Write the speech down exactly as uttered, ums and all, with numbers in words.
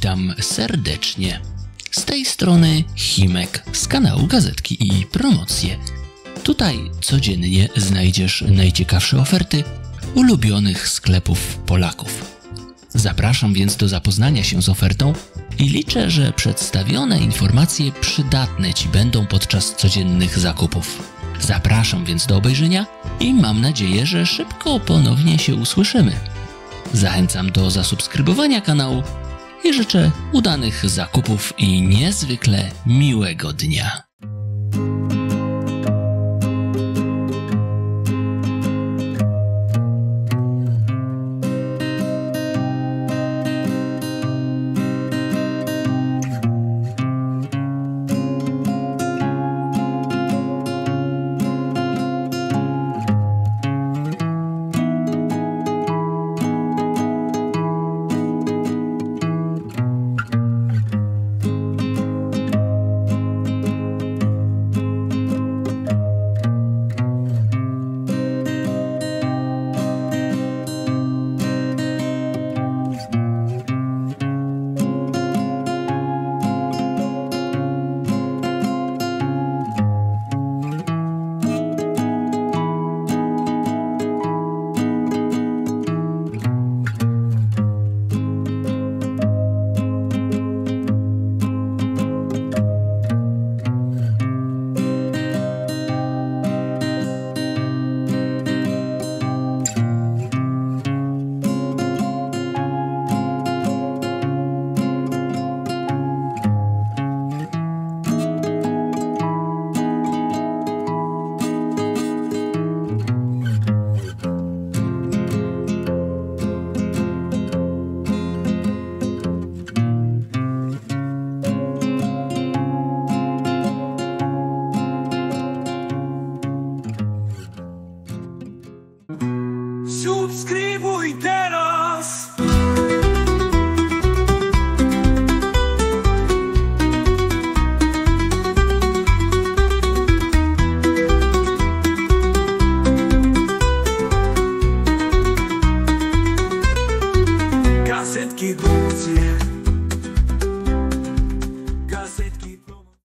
Witam serdecznie. Z tej strony Himek z kanału Gazetki i Promocje. Tutaj codziennie znajdziesz najciekawsze oferty ulubionych sklepów Polaków. Zapraszam więc do zapoznania się z ofertą i liczę, że przedstawione informacje przydatne Ci będą podczas codziennych zakupów. Zapraszam więc do obejrzenia i mam nadzieję, że szybko ponownie się usłyszymy. Zachęcam do zasubskrybowania kanału i życzę udanych zakupów i niezwykle miłego dnia.